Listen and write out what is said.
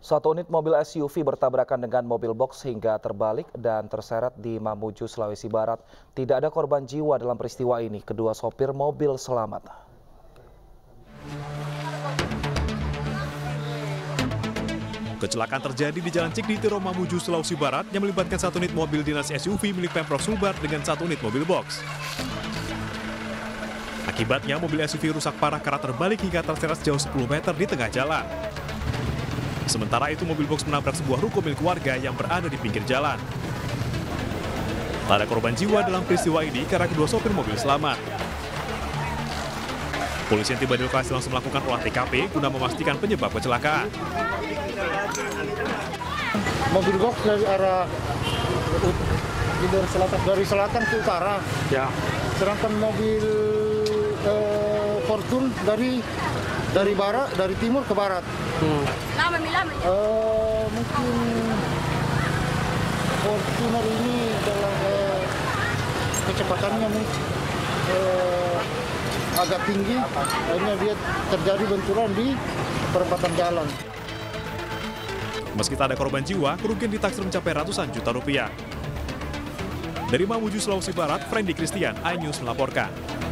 Satu unit mobil SUV bertabrakan dengan mobil box hingga terbalik dan terseret di Mamuju, Sulawesi Barat. Tidak ada korban jiwa dalam peristiwa ini. Kedua sopir mobil selamat. Kecelakaan terjadi di Jalan Cikditiro, Mamuju, Sulawesi Barat yang melibatkan satu unit mobil dinas SUV milik Pemprov Sumbar dengan satu unit mobil box. Akibatnya mobil SUV rusak parah karena terbalik hingga terseret sejauh 10 meter di tengah jalan. Sementara itu mobil box menabrak sebuah ruko milik warga yang berada di pinggir jalan. Tak ada korban jiwa dalam peristiwa ini karena kedua sopir mobil selamat. Polisi yang tiba di lokasi langsung melakukan olah TKP guna memastikan penyebab kecelakaan. Mobil box dari arah dari selatan ke utara. Ya. Sedangkan mobil Fortune dari barat, dari timur ke barat. Mungkin Fortuner ini dalam kecepatannya agak tinggi, akhirnya dia terjadi benturan di perempatan jalan. Meski tak ada korban jiwa, kerugian ditaksir mencapai ratusan juta rupiah. Dari Mamuju, Sulawesi Barat, Frendi Christian, iNews melaporkan.